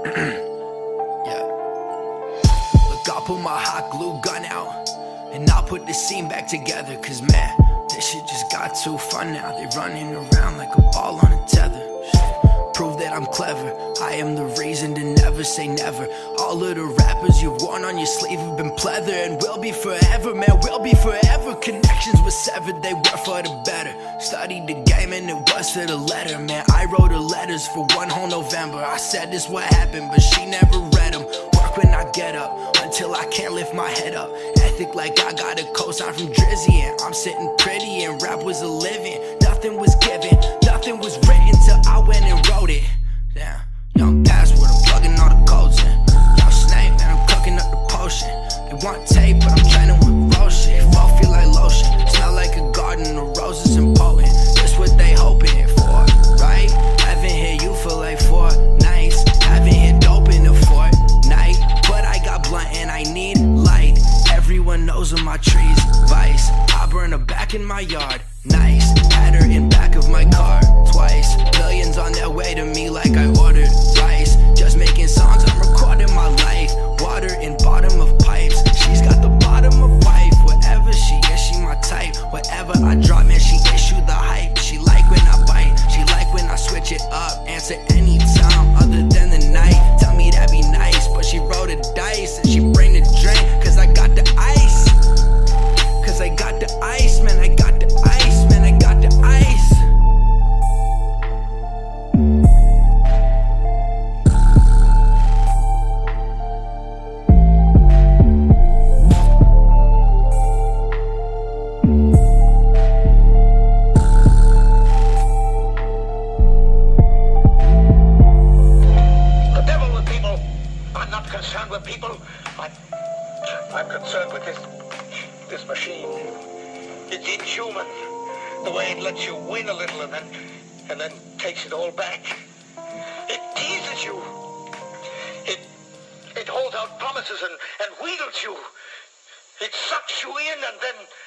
Yeah. Look, I'll put my hot glue gun out, and I'll put the scene back together. Cause man, this shit just got too fun now. They running around like a ball on a tether. Prove that I'm clever, I am the reason to never say never. All of the rappers you've worn on your sleeve have been pleather, and will be forever, man, will be forever. Connections were severed, they were for the better. Studied the game and it was to the letter, man. I wrote her letters for one whole November. I said this what happened, but she never read them. Work when I get up, until I can't lift my head up. Ethic like I got a cosign from Drizzy, and I'm sitting pretty, and rap was a living. Nothing was given, nothing was written till I went and wrote it. Damn, young password, I'm plugging all the codes in. Young snake, man, I'm cooking up the potion. They want tape, but I'm training with raw shit. Fall feel like lotion, smell like a garden of roses and potent. That's what they hoping for, right? Haven't hit you for like 4 nights. Haven't hit dope in a fortnight, but I got blunt and I need light. Everyone knows of my trees, vice. I burn her back in my yard, nice. Had her in back of my car twice. Millions on their way to me like I ordered rice. Just making songs, I'm recording my life. Water in bottom of pipes. She's got the bottom of wife. Wherever she is, she my type. Wherever I drop, man, she issue the hype. She like when I bite, she like when I switch it up. Answer any time other than the night. Tell me that'd be nice, but she rolled the dice and she bring the drink. Cause I got the ice. Cause I got the ice, man, I got the ice, man, I got the ice. The devil with people. I'm not concerned with people. I'm concerned with this machine. It's inhuman. The way it lets you win a little and then takes it all back. It teases you. It holds out promises and wheedles you. It sucks you in and then